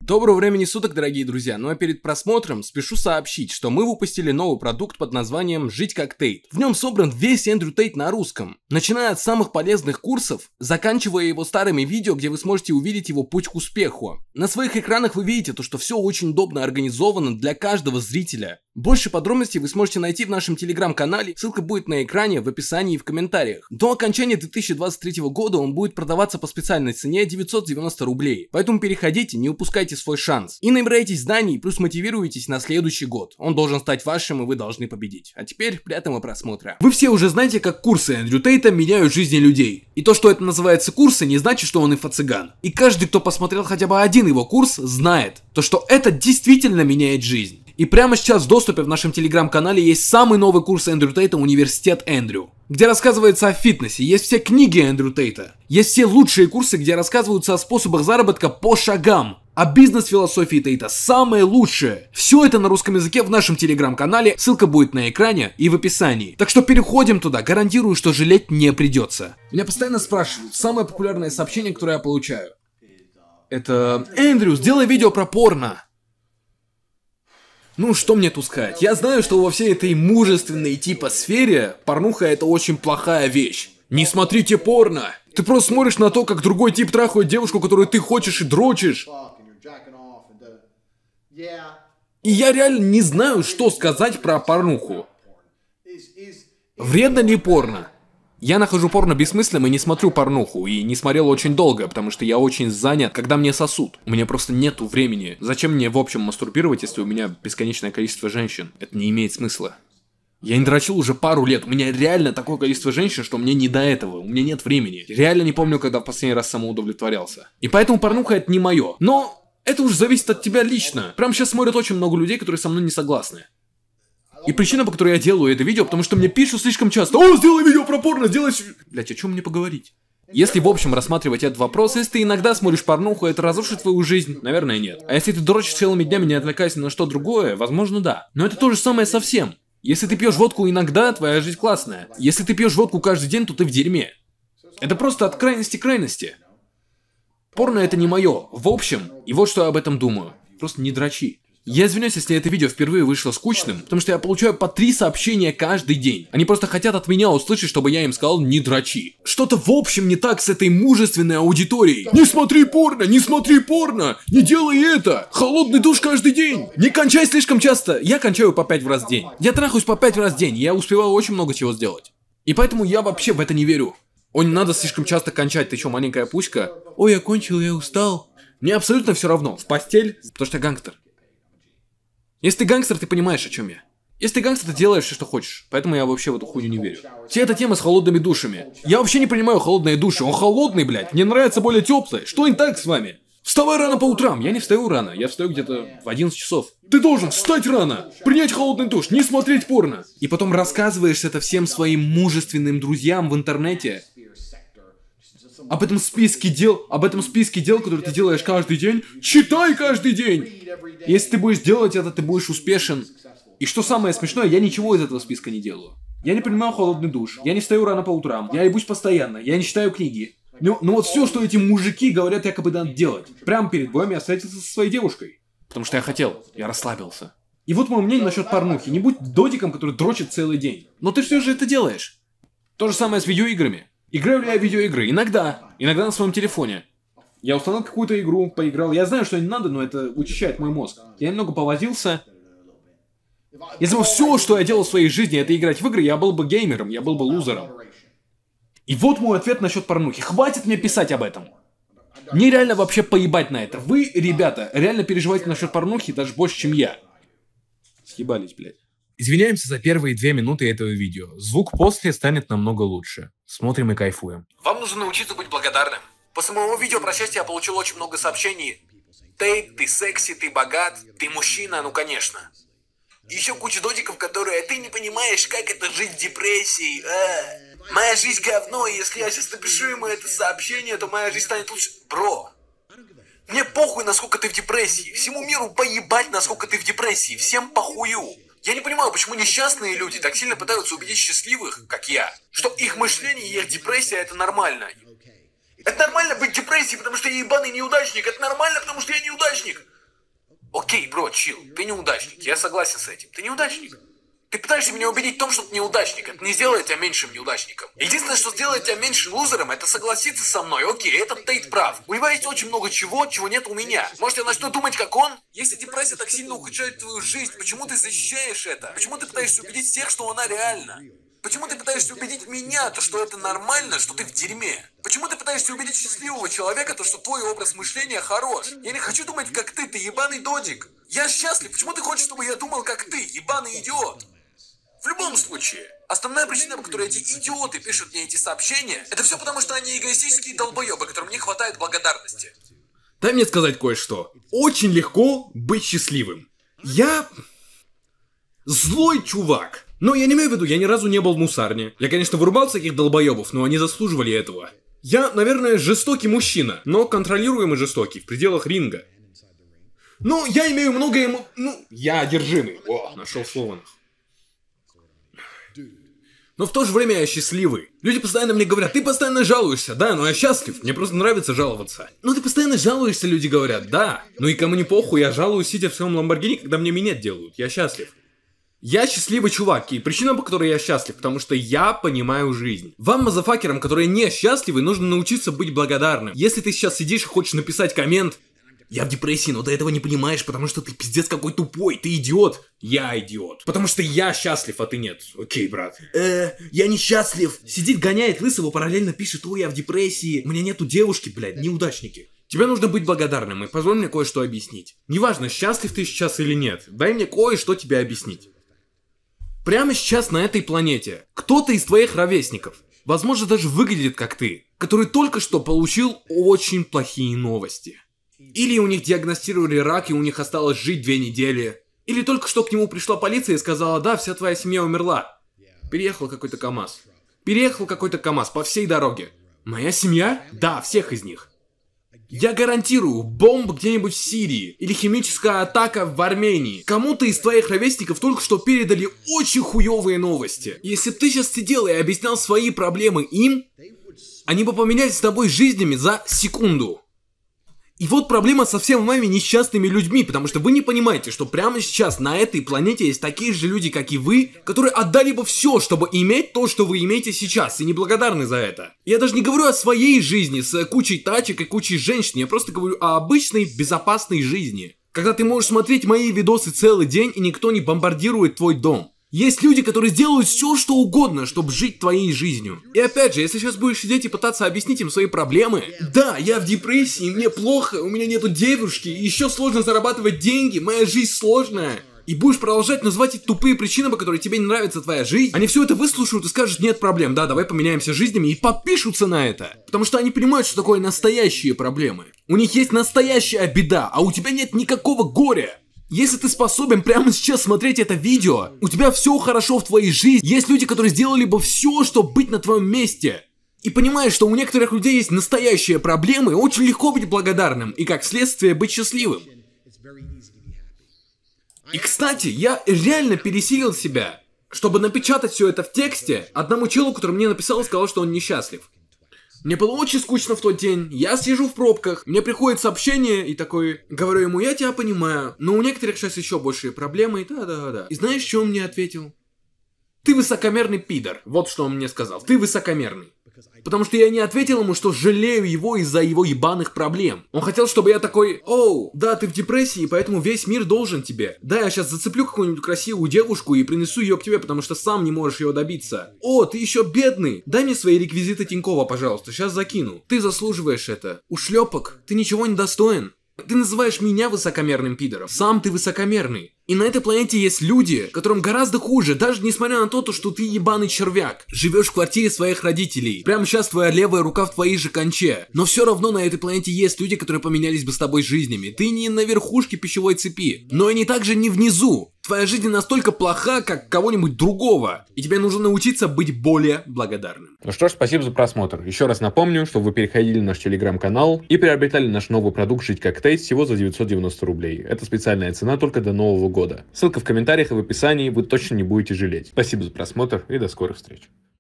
Доброго времени суток, дорогие друзья, ну а перед просмотром спешу сообщить, что мы выпустили новый продукт под названием «Жить как Тейт». В нем собран весь Эндрю Тейт на русском, начиная от самых полезных курсов, заканчивая его старыми видео, где вы сможете увидеть его путь к успеху. На своих экранах вы видите то, что все очень удобно организовано для каждого зрителя. Больше подробностей вы сможете найти в нашем телеграм-канале, ссылка будет на экране, в описании и в комментариях. До окончания 2023 года он будет продаваться по специальной цене 990 рублей, поэтому переходите, не упускайте свой шанс. И набирайтесь знаний, плюс мотивируйтесь на следующий год. Он должен стать вашим, и вы должны победить. А теперь приятного просмотра. Вы все уже знаете, как курсы Эндрю Тейта меняют жизни людей. И то, что это называется курсы, не значит, что он инфо-цыган. И каждый, кто посмотрел хотя бы один его курс, знает, то, что это действительно меняет жизнь. И прямо сейчас в доступе в нашем телеграм-канале есть самый новый курс Эндрю Тейта «Университет Эндрю», где рассказывается о фитнесе, есть все книги Эндрю Тейта, есть все лучшие курсы, где рассказываются о способах заработка по шагам, а бизнес-философии Тейта самое лучшее. Все это на русском языке в нашем телеграм-канале, ссылка будет на экране и в описании. Так что переходим туда, гарантирую, что жалеть не придется. Меня постоянно спрашивают, самое популярное сообщение, которое я получаю, это: «Эндрю, сделай видео про порно». Ну, что мне тут сказать? Я знаю, что во всей этой мужественной типа сфере порнуха это очень плохая вещь. Не смотрите порно! Ты просто смотришь на то, как другой тип трахает девушку, которую ты хочешь, и дрочишь. И я реально не знаю, что сказать про порнуху. Вредно ли порно? Я нахожу порно бессмысленным и не смотрю порнуху, и не смотрел очень долго, потому что я очень занят, когда мне сосут. У меня просто нету времени. Зачем мне в общем мастурбировать, если у меня бесконечное количество женщин? Это не имеет смысла. Я не дрочил уже пару лет, у меня реально такое количество женщин, что мне не до этого, у меня нет времени. Реально не помню, когда в последний раз самоудовлетворялся. И поэтому порнуха это не мое. Но это уже зависит от тебя лично. Прямо сейчас смотрят очень много людей, которые со мной не согласны. И причина, по которой я делаю это видео, потому что мне пишут слишком часто: «О, сделай видео про порно, сделай...» Блять, о чем мне поговорить? Если в общем рассматривать этот вопрос, если ты иногда смотришь порнуху, это разрушит твою жизнь? Наверное, нет. А если ты дрочишь целыми днями, не отвлекаясь ни на что другое, возможно, да. Но это то же самое совсем. Если ты пьешь водку иногда, твоя жизнь классная. Если ты пьешь водку каждый день, то ты в дерьме. Это просто от крайности к крайности. Порно это не мое. В общем, и вот что я об этом думаю. Просто не дрочи. Я извиняюсь, если это видео впервые вышло скучным, потому что я получаю по 3 сообщения каждый день. Они просто хотят от меня услышать, чтобы я им сказал: не дрочи. Что-то в общем не так с этой мужественной аудиторией. Не смотри порно, не смотри порно, не делай это. Холодный душ каждый день. Не кончай слишком часто. Я кончаю по 5 раз в день. Я трахаюсь по 5 раз в день, я успеваю очень много чего сделать. И поэтому я вообще в это не верю. О, не надо слишком часто кончать, ты чё, маленькая пуська? Ой, я кончил, я устал. Мне абсолютно все равно. В постель, потому что я гангстер. Если ты гангстер, ты понимаешь, о чем я. Если ты гангстер, ты делаешь все, что хочешь. Поэтому я вообще в эту хуйню не верю. Вся эта тема с холодными душами. Я вообще не понимаю холодные души. Он холодный, блядь. Мне нравится более теплые. Что не так с вами? Вставай рано по утрам. Я не встаю рано. Я встаю где-то в 11 часов. Ты должен встать рано, принять холодный душ, не смотреть порно. И потом рассказываешь это всем своим мужественным друзьям в интернете. Об этом списке дел, которые ты делаешь каждый день. Читай каждый день! Если ты будешь делать это, ты будешь успешен. И что самое смешное, я ничего из этого списка не делаю. Я не принимаю холодный душ, я не встаю рано по утрам, я ебусь постоянно, я не читаю книги. Ну вот все, что эти мужики говорят, якобы надо делать. Прямо перед боем я встретился со своей девушкой. Потому что я хотел, я расслабился. И вот мое мнение насчет порнухи. Не будь додиком, который дрочит целый день. Но ты все же это делаешь. То же самое с видеоиграми. Играю ли я в видеоигры? Иногда. Иногда на своем телефоне. Я установил какую-то игру, поиграл. Я знаю, что не надо, но это вычищает мой мозг. Я немного повозился. Если бы все, что я делал в своей жизни, это играть в игры, я был бы геймером, я был бы лузером. И вот мой ответ насчет порнухи. Хватит мне писать об этом. Мне реально вообще поебать на это. Вы, ребята, реально переживаете насчет порнухи даже больше, чем я. Съебались, блядь. Извиняемся за первые 2 минуты этого видео. Звук после станет намного лучше. Смотрим и кайфуем. Вам нужно научиться быть благодарным. После моего видео про счастье я получил очень много сообщений. Тейт, ты секси, ты богат, ты мужчина, ну конечно. Еще куча додиков, которые: ты не понимаешь, как это жить в депрессии. Моя жизнь говно, и если я сейчас напишу ему это сообщение, то моя жизнь станет лучше. Бро, мне похуй, насколько ты в депрессии. Всему миру поебать, насколько ты в депрессии. Всем похую. Я не понимаю, почему несчастные люди так сильно пытаются убедить счастливых, как я, что их мышление и их депрессия это нормально. Это нормально быть в депрессии, потому что я ебаный неудачник. Это нормально, потому что я неудачник. чил, ты неудачник, я согласен с этим. Ты неудачник. Ты пытаешься меня убедить в том, что ты неудачник. Это не сделает тебя меньшим неудачником. Единственное, что сделает тебя меньшим лузером, это согласиться со мной. Окей, этот Тейт прав. У него есть очень много чего, чего нет у меня. Может, я начну думать, как он? Если депрессия так сильно ухудшает твою жизнь, почему ты защищаешь это? Почему ты пытаешься убедить всех, что она реальна? Почему ты пытаешься убедить меня, то, что это нормально, что ты в дерьме? Почему ты пытаешься убедить счастливого человека, то, что твой образ мышления хорош? Я не хочу думать, как ты ебаный додик. Я счастлив. Почему ты хочешь, чтобы я думал, как ты, ебаный идиот? В любом случае, основная причина, по которой эти идиоты пишут мне эти сообщения, это все потому, что они эгоистические долбоебы, которым не хватает благодарности. Дай мне сказать кое-что. Очень легко быть счастливым. Я злой чувак. Но я не имею в виду, я ни разу не был в мусарне. Я, конечно, вырубал всяких долбоебов, но они заслуживали этого. Я, наверное, жестокий мужчина, но контролируемый жестокий, в пределах ринга. Но я имею многое... я одержимый. О, нашел слово. Но в то же время я счастливый. Люди постоянно мне говорят, ты постоянно жалуешься, да, но я счастлив, мне просто нравится жаловаться. Но ты постоянно жалуешься, люди говорят, да. Ну и кому не похуй, я жалуюсь, сидя в своем Ламборгини, когда мне минет делают, я счастлив. Я счастливый чувак, и причина, по которой я счастлив, потому что я понимаю жизнь. Вам, мазафакерам, которые не счастливы, нужно научиться быть благодарным. Если ты сейчас сидишь и хочешь написать коммент, я в депрессии, но ты этого не понимаешь, потому что ты пиздец какой тупой, ты идиот. Я идиот. Потому что я счастлив, а ты нет. Окей, брат. Я не счастлив. Сидит, гоняет лысого, параллельно пишет, ой, я в депрессии. У меня нету девушки, блядь, неудачники. Тебе нужно быть благодарным, и позволь мне кое-что объяснить. Неважно, счастлив ты сейчас или нет, дай мне кое-что тебе объяснить. Прямо сейчас на этой планете кто-то из твоих ровесников, возможно, даже выглядит как ты, который только что получил очень плохие новости. Или у них диагностировали рак, и у них осталось жить 2 недели. Или только что к нему пришла полиция и сказала, да, вся твоя семья умерла. Переехал какой-то КамАЗ. Переехал какой-то КамАЗ по всей дороге. Моя семья? Да, всех из них. Я гарантирую, бомба где-нибудь в Сирии или химическая атака в Армении. Кому-то из твоих ровесников только что передали очень хуёвые новости. Если бы ты сейчас сидел и объяснял свои проблемы им, они бы поменялись с тобой жизнями за секунду. И вот проблема со всеми вами несчастными людьми, потому что вы не понимаете, что прямо сейчас на этой планете есть такие же люди, как и вы, которые отдали бы все, чтобы иметь то, что вы имеете сейчас, и неблагодарны за это. Я даже не говорю о своей жизни с кучей тачек и кучей женщин, я просто говорю о обычной безопасной жизни. Когда ты можешь смотреть мои видосы целый день, и никто не бомбардирует твой дом. Есть люди, которые сделают все, что угодно, чтобы жить твоей жизнью. И опять же, если сейчас будешь сидеть и пытаться объяснить им свои проблемы, да, я в депрессии, мне плохо, у меня нету девушки, еще сложно зарабатывать деньги, моя жизнь сложная. И будешь продолжать называть эти тупые причины, по которым тебе не нравится твоя жизнь, они все это выслушают и скажут, нет проблем, да, давай поменяемся жизнями, и подпишутся на это. Потому что они понимают, что такое настоящие проблемы. У них есть настоящая беда, а у тебя нет никакого горя. Если ты способен прямо сейчас смотреть это видео, у тебя все хорошо в твоей жизни, есть люди, которые сделали бы все, чтобы быть на твоем месте. И понимаешь, что у некоторых людей есть настоящие проблемы, очень легко быть благодарным, и как следствие быть счастливым. И кстати, я реально пересилил себя, чтобы напечатать все это в тексте одному челу, который мне написал и сказал, что он несчастлив. Мне было очень скучно в тот день, я сижу в пробках, мне приходит сообщение и такой, говорю ему, я тебя понимаю, но у некоторых сейчас еще большие проблемы, и да. И знаешь, что он мне ответил? Ты высокомерный пидор, вот что он мне сказал, ты высокомерный. Потому что я не ответил ему, что жалею его из-за его ебаных проблем. Он хотел, чтобы я такой, оу, да, ты в депрессии, поэтому весь мир должен тебе. Да, я сейчас зацеплю какую-нибудь красивую девушку и принесу ее к тебе, потому что сам не можешь ее добиться. О, ты еще бедный. Дай мне свои реквизиты Тинькова, пожалуйста, сейчас закину. Ты заслуживаешь это. Ушлепок, ты ничего не достоин. Ты называешь меня высокомерным пидором. Сам ты высокомерный. И на этой планете есть люди, которым гораздо хуже, даже несмотря на то, что ты ебаный червяк. Живешь в квартире своих родителей. Прямо сейчас твоя левая рука в твоей же конче. Но все равно на этой планете есть люди, которые поменялись бы с тобой жизнями. Ты не на верхушке пищевой цепи, но и не также не внизу. Твоя жизнь настолько плоха, как кого-нибудь другого. И тебе нужно научиться быть более благодарным. Ну что ж, спасибо за просмотр. Еще раз напомню, что вы переходили на наш телеграм-канал и приобретали наш новый продукт «Жить как Тейт» всего за 990 рублей. Это специальная цена только до Нового года. Ссылка в комментариях и в описании, вы точно не будете жалеть. Спасибо за просмотр и до скорых встреч.